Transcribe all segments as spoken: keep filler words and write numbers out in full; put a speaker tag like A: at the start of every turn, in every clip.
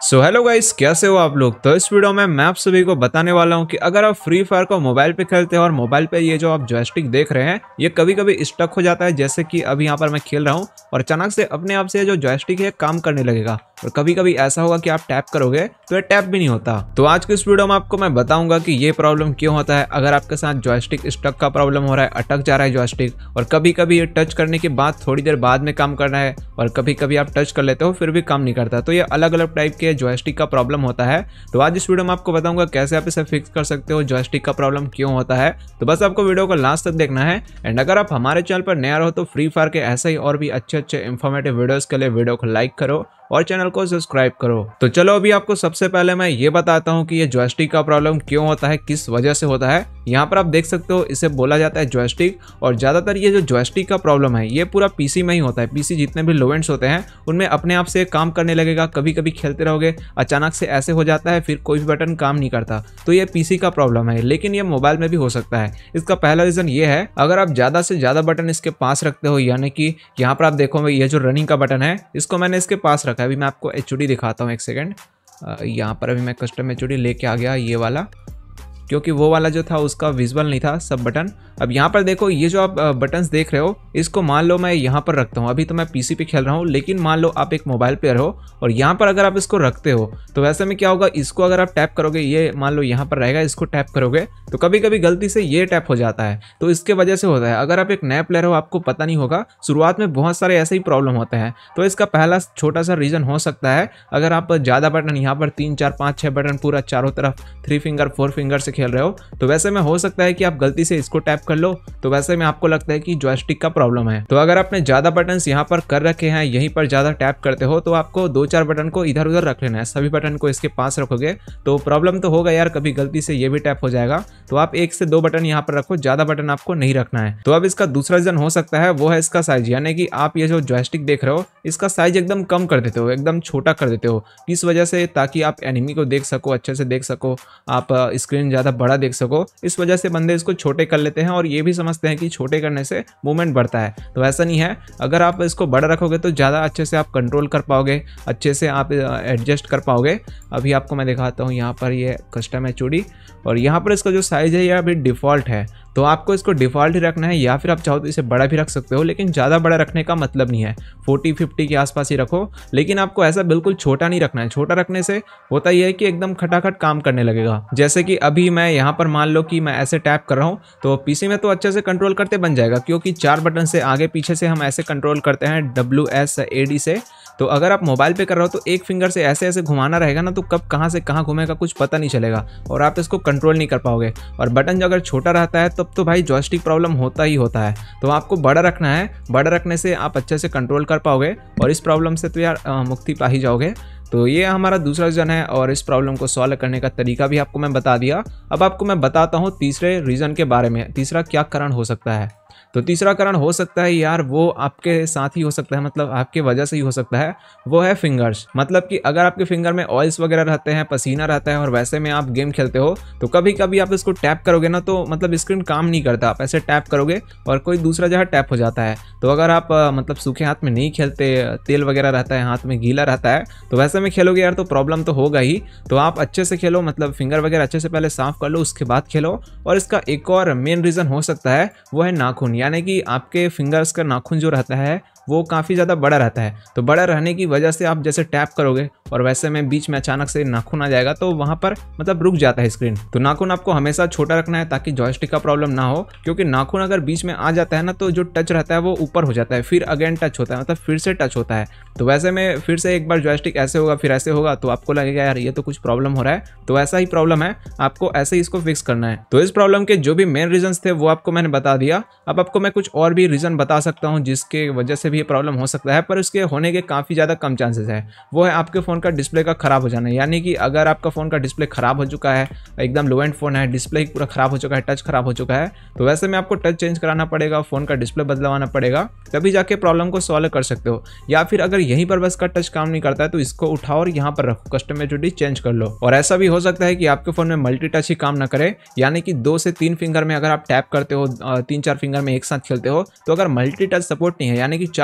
A: So hello guys, कैसे हो आप लोग। तो इस वीडियो में मैं आप सभी को बताने वाला हूं कि अगर आप फ्री फायर को मोबाइल पे खेलते हैं और मोबाइल पे ये जो आप जॉयस्टिक देख रहे हैं ये कभी कभी स्टक हो जाता है। जैसे कि अभी यहाँ पर मैं खेल रहा हूं और अचानक से अपने आप से जो जॉयस्टिक है काम करने लगेगा और कभी कभी ऐसा होगा कि आप टैप करोगे तो ये टैप भी नहीं होता। तो आज के इस वीडियो में आपको मैं बताऊंगा कि ये प्रॉब्लम क्यों होता है। अगर आपके साथ जॉयस्टिक स्टक का प्रॉब्लम हो रहा है, अटक जा रहा है जॉयस्टिक और कभी कभी ये टच करने के बाद थोड़ी देर बाद में काम करना है और कभी कभी आप टच कर लेते हो फिर भी काम नहीं करता, तो ये अलग अलग टाइप के जॉयस्टिक का प्रॉब्लम होता है। तो आज इस वीडियो में आपको बताऊंगा कैसे आप इसे फिक्स कर सकते हो, जॉयस्टिक का प्रॉब्लम क्यों होता है। तो बस आपको वीडियो को लास्ट तक देखना है। एंड अगर आप हमारे चैनल पर नया रहो तो फ्री फायर के ऐसे ही और भी अच्छे अच्छे इंफॉर्मेटिव वीडियोस के लिए वीडियो को लाइक करो और चैनल को सब्सक्राइब करो। तो चलो अभी आपको सबसे पहले मैं ये बताता हूँ कि ये जॉयस्टिक का प्रॉब्लम क्यों होता है, किस वजह से होता है। यहाँ पर आप देख सकते हो इसे बोला जाता है जॉयस्टिक, और ज्यादातर ये जो जॉयस्टिक का प्रॉब्लम है ये पूरा पीसी में ही होता है। पीसी जितने भी लो एंड्स होते हैं उनमें अपने आप से काम करने लगेगा। कभी कभी खेलते रहोगे अचानक से ऐसे हो जाता है, फिर कोई भी बटन काम नहीं करता, तो ये पीसी का प्रॉब्लम है। लेकिन ये मोबाइल में भी हो सकता है। इसका पहला रीजन ये है, अगर आप ज्यादा से ज्यादा बटन इसके पास रखते हो, यानी कि यहाँ पर आप देखो ये जो रनिंग का बटन है इसको मैंने इसके पास रखा है। अभी मैं आपको एच डी दिखाता हूँ, एक सेकेंड। यहाँ पर अभी मैं कस्टम एच डी लेके आ गया, ये वाला, क्योंकि वो वाला जो था उसका विजुअल नहीं था सब बटन। अब यहाँ पर देखो ये जो आप बटन्स देख रहे हो इसको मान लो मैं यहाँ पर रखता हूँ। अभी तो मैं पीसी पे खेल रहा हूँ, लेकिन मान लो आप एक मोबाइल प्लेयर हो और यहाँ पर अगर आप इसको रखते हो तो वैसे में क्या होगा, इसको अगर आप टैप करोगे, ये मान लो यहाँ पर रहेगा, इसको टैप करोगे तो कभी कभी गलती से ये टैप हो जाता है, तो इसके वजह से होता है। अगर आप एक नया प्लेयर हो आपको पता नहीं होगा, शुरुआत में बहुत सारे ऐसे ही प्रॉब्लम होते हैं। तो इसका पहला छोटा सा रीजन हो सकता है, अगर आप ज़्यादा बटन यहाँ पर तीन चार पाँच छः बटन पूरा चारों तरफ थ्री फिंगर फोर फिंगर से खेल रहे हो, तो वैसे में हो सकता है कि आप गलती से इसको टैप कर लो, तो वैसे में आपको लगता है कि जॉयस्टिक का प्रॉब्लम है। तो अगर आपने ज्यादा बटन्स यहाँ पर कर रखे हैं, यहीं पर ज्यादा टैप करते हो, तो आपको दो चार बटन को इधर उधर रख लेना है। सभी बटन को इसके पास रखोगे तो प्रॉब्लम तो होगा यार, कभी गलती से ये भी टैप हो जाएगा। तो आप एक से दो बटन यहाँ पर रखो, ज्यादा बटन आपको नहीं रखना है। तो अब इसका दूसरा रीजन हो सकता है, वो है इसका साइज, यानी कि आप ये जो जॉयस्टिक देख रहे हो इसका साइज एकदम कम कर देते हो, एकदम छोटा कर देते हो। किस वजह से, ताकि आप एनिमी को देख सको, अच्छे से देख सको, आप स्क्रीन ज्यादा बड़ा देख सको। इस वजह से बंदे इसको छोटे कर लेते हैं और ये भी समझते हैं कि छोटे करने से मूवमेंट बढ़ता है। तो ऐसा नहीं है, अगर आप इसको बड़ा रखोगे तो ज़्यादा अच्छे से आप कंट्रोल कर पाओगे, अच्छे से आप एडजस्ट कर पाओगे। अभी आपको मैं दिखाता हूँ, यहाँ पर ये कस्टम है चूड़ी, और यहाँ पर इसका जो साइज़ है ये अभी डिफ़ॉल्ट है, तो आपको इसको डिफ़ॉल्ट ही रखना है, या फिर आप चाहो तो इसे बड़ा भी रख सकते हो, लेकिन ज़्यादा बड़ा रखने का मतलब नहीं है। फोर्टी फिफ्टी के आसपास ही रखो, लेकिन आपको ऐसा बिल्कुल छोटा नहीं रखना है। छोटा रखने से होता यह है कि एकदम खटाखट काम करने लगेगा। जैसे कि अभी मैं यहाँ पर मान लो कि मैं ऐसे टैप कर रहा हूँ, तो पीसी में तो अच्छे से कंट्रोल करते बन जाएगा, क्योंकि चार बटन से आगे पीछे से हम ऐसे कंट्रोल करते हैं डब्ल्यू एस ए डी से। तो अगर आप मोबाइल पे कर रहे हो तो एक फिंगर से ऐसे ऐसे घुमाना रहेगा ना, तो कब कहाँ से कहाँ घूमेगा कुछ पता नहीं चलेगा और आप इसको कंट्रोल नहीं कर पाओगे। और बटन अगर छोटा रहता है तब तो भाई जॉयस्टिक प्रॉब्लम होता ही होता है। तो आपको बड़ा रखना है, बड़ा रखने से आप अच्छे से कंट्रोल कर पाओगे और इस प्रॉब्लम से तो यार मुक्ति पा ही जाओगे। तो ये हमारा दूसरा रीज़न है, और इस प्रॉब्लम को सॉल्व करने का तरीका भी आपको मैं बता दिया। अब आपको मैं बताता हूँ तीसरे रीज़न के बारे में, तीसरा क्या कारण हो सकता है। तो तीसरा कारण हो सकता है यार, वो आपके साथ ही हो सकता है, मतलब आपके वजह से ही हो सकता है, वो है फिंगर्स। मतलब कि अगर आपके फिंगर में ऑयल्स वगैरह रहते हैं, पसीना रहता है और वैसे में आप गेम खेलते हो, तो कभी कभी आप इसको टैप करोगे ना तो मतलब स्क्रीन काम नहीं करता। आप ऐसे टैप करोगे और कोई दूसरा जगह टैप हो जाता है। तो अगर आप मतलब सूखे हाथ में नहीं खेलते, तेल वगैरह रहता है, हाथ में गीला रहता है, तो वैसे में खेलोगे यार तो प्रॉब्लम तो होगा ही। तो आप अच्छे से खेलो, मतलब फिंगर वगैरह अच्छे से पहले साफ कर लो, उसके बाद खेलो। और इसका एक और मेन रीज़न हो सकता है, वो है नाखून, यानी कि आपके फिंगर्स का नाखून जो रहता है वो काफ़ी ज़्यादा बड़ा रहता है। तो बड़ा रहने की वजह से आप जैसे टैप करोगे और वैसे में बीच में अचानक से नाखून आ जाएगा, तो वहाँ पर मतलब रुक जाता है स्क्रीन। तो नाखून आपको हमेशा छोटा रखना है ताकि जॉयस्टिक का प्रॉब्लम ना हो, क्योंकि नाखून अगर बीच में आ जाता है ना तो जो टच रहता है वो ऊपर हो जाता है, फिर अगेन टच होता है, मतलब फिर से टच होता है। तो वैसे में फिर से एक बार जॉयस्टिक ऐसे होगा फिर ऐसे होगा, तो आपको लगेगा यार ये तो कुछ प्रॉब्लम हो रहा है। तो ऐसा ही प्रॉब्लम है, आपको ऐसे ही इसको फिक्स करना है। तो इस प्रॉब्लम के जो भी मेन रीजंस थे वो आपको मैंने बता दिया। अब आपको मैं कुछ और भी रीजन बता सकता हूँ जिसके वजह से भी ये प्रॉब्लम हो सकता है, पर इसके होने के काफ़ी ज़्यादा कम चांसेस है। वो है आपके फ़ोन का डिस्प्ले का खराब हो जाना, यानी कि अगर आपका फ़ोन का डिस्प्ले खराब हो चुका है, एकदम लो एंड फ़ोन है, डिस्प्ले पूरा खराब हो चुका है, टच खराब हो चुका है, तो वैसे में आपको टच चेंज कराना पड़ेगा, फ़ोन का डिस्प्ले बदलवाना पड़ेगा, तभी जाके प्रॉब्लम को सॉल्व कर सकते हो। या फिर अगर यहीं पर बस का टच काम नहीं करता है तो इसको उठाओ और यहाँ पर रखो, कस्टम एच चेंज कर लो। और ऐसा भी हो सकता है कि आपके फ़ोन में मल्टी टच ही काम ना करे, यानी कि दो से तीन फिंगर में अगर आप टैप करते हो, तीन चार फिंगर में एक साथ खेलते हो, तो अगर मल्टी टच सपोर्ट नहीं है, यानी कि चार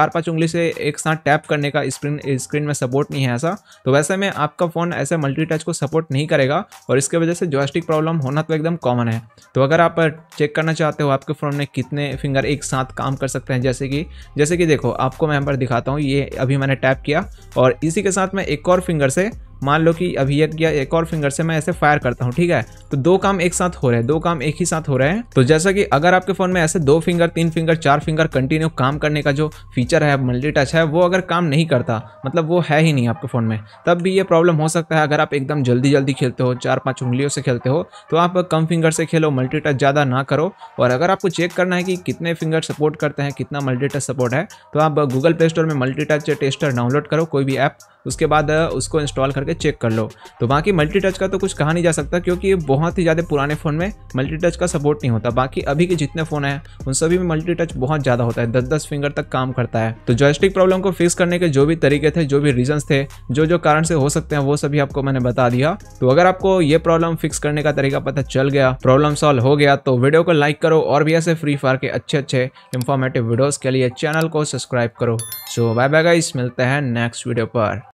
A: चार पांच उंगली से एक साथ टैप करने का स्क्रीन स्क्रीन में सपोर्ट नहीं है ऐसा, तो वैसे में आपका फ़ोन ऐसे मल्टी टच को सपोर्ट नहीं करेगा और इसके वजह से जॉयस्टिक प्रॉब्लम होना तो एकदम कॉमन है। तो अगर आप चेक करना चाहते हो आपके फ़ोन में कितने फिंगर एक साथ काम कर सकते हैं, जैसे कि जैसे कि देखो आपको मैं यहाँ पर दिखाता हूँ, ये अभी मैंने टैप किया और इसी के साथ मैं एक और फिंगर से, मान लो कि अभी एक या एक और फिंगर से मैं ऐसे फायर करता हूँ, ठीक है, तो दो काम एक साथ हो रहे हैं, दो काम एक ही साथ हो रहे हैं। तो जैसा कि अगर आपके फोन में ऐसे दो फिंगर, तीन फिंगर, चार फिंगर कंटिन्यू काम करने का जो फीचर है मल्टी टच है, वो अगर काम नहीं करता, मतलब वो है ही नहीं आपके फोन में, तब भी ये प्रॉब्लम हो सकता है। अगर आप एकदम जल्दी जल्दी खेलते हो, चार पांच उंगलियों से खेलते हो, तो आप कम फिंगर से खेलो, मल्टी टच ज़्यादा ना करो। और अगर आपको चेक करना है कि कितने फिंगर सपोर्ट करते हैं, कितना मल्टी टच सपोर्ट है, तो आप गूगल प्ले स्टोर में मल्टी टच टेस्टर डाउनलोड करो, कोई भी ऐप, उसके बाद उसको इंस्टॉल करके चेक कर लो। तो बाकी मल्टी टच का तो कुछ कहा नहीं जा सकता, क्योंकि ये बहुत ही ज़्यादा पुराने फ़ोन में मल्टी टच का सपोर्ट नहीं होता। बाकी अभी के जितने फ़ोन हैं उन सभी में मल्टी टच बहुत ज़्यादा होता है, दस दस फिंगर तक काम करता है। तो जॉयस्टिक प्रॉब्लम को फिक्स करने के जो भी तरीके थे, जो भी रीजंस थे, जो जो कारण से हो सकते हैं, वो सभी आपको मैंने बता दिया। तो अगर आपको ये प्रॉब्लम फिक्स करने का तरीका पता चल गया, प्रॉब्लम सॉल्व हो गया, तो वीडियो को लाइक करो और भी ऐसे फ्री फायर के अच्छे अच्छे इंफॉर्मेटिव वीडियोज़ के लिए चैनल को सब्सक्राइब करो। सो बाय बाय गाइस, मिलते हैं नेक्स्ट वीडियो पर।